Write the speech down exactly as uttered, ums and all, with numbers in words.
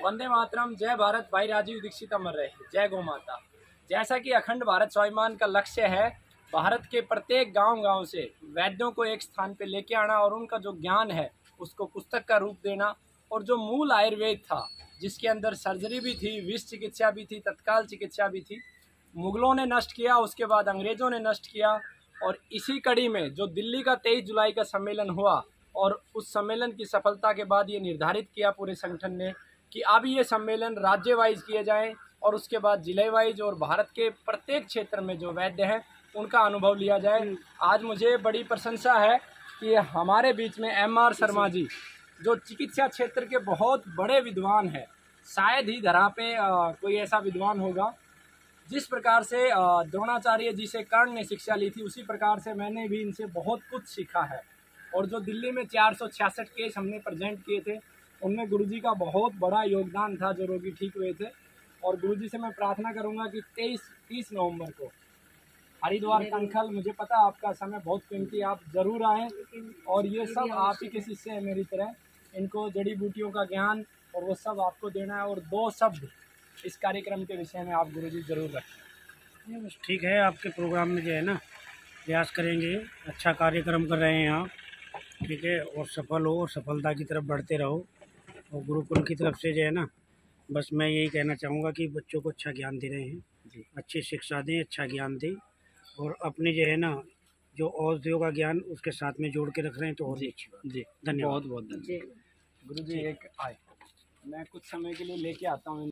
वंदे मातरम, जय भारत। भाई राजीव दीक्षित अमर रहे, जय गौ माता। जैसा कि अखंड भारत स्वाभिमान का लक्ष्य है, भारत के प्रत्येक गांव गांव से वैद्यों को एक स्थान पे लेके आना और उनका जो ज्ञान है उसको पुस्तक का रूप देना। और जो मूल आयुर्वेद था, जिसके अंदर सर्जरी भी थी, विष चिकित्सा भी थी, तत्काल चिकित्सा भी थी, मुगलों ने नष्ट किया, उसके बाद अंग्रेजों ने नष्ट किया। और इसी कड़ी में जो दिल्ली का तेईस जुलाई का सम्मेलन हुआ, और उस सम्मेलन की सफलता के बाद ये निर्धारित किया पूरे संगठन ने कि अब ये सम्मेलन राज्य वाइज किए जाएं और उसके बाद जिले वाइज और भारत के प्रत्येक क्षेत्र में जो वैद्य हैं उनका अनुभव लिया जाए। आज मुझे बड़ी प्रशंसा है कि हमारे बीच में एम आर शर्मा जी, जो चिकित्सा क्षेत्र के बहुत बड़े विद्वान हैं, शायद ही धरा पे आ, कोई ऐसा विद्वान होगा। जिस प्रकार से द्रोणाचार्य जी से कर्ण ने शिक्षा ली थी, उसी प्रकार से मैंने भी इनसे बहुत कुछ सीखा है। और जो दिल्ली में चार सौ छियासठ केस हमने प्रेजेंट किए थे, उनमें गुरुजी का बहुत बड़ा योगदान था, जो रोगी ठीक हुए थे। और गुरुजी से मैं प्रार्थना करूंगा कि तेईस तीस नवंबर को हरिद्वार कंखल, मुझे पता आपका समय बहुत कीमती, आप जरूर आएँ। और ये सब आप ही के शिष्य हैं मेरी तरह, इनको जड़ी बूटियों का ज्ञान और वो सब आपको देना है। और दो शब्द इस कार्यक्रम के विषय में आप गुरुजी जरूर रखें। बस ठीक है, आपके प्रोग्राम में जो है ना प्रयास करेंगे, अच्छा कार्यक्रम कर रहे हैं आप, ठीक है, और सफल हो और सफलता की तरफ बढ़ते रहो। और गुरुकुल की तरफ से जो है ना, बस मैं यही कहना चाहूँगा कि बच्चों को अच्छा ज्ञान दे रहे हैं जी, अच्छी शिक्षा दें, अच्छा ज्ञान दें, और अपने जो है ना जो औषधियों का ज्ञान उसके साथ में जोड़ के रख रहे हैं, तो और भी अच्छी बात। जी धन्यवाद, बहुत बहुत धन्यवाद। गुरुजी एक आए, मैं कुछ समय के लिए लेके आता हूँ।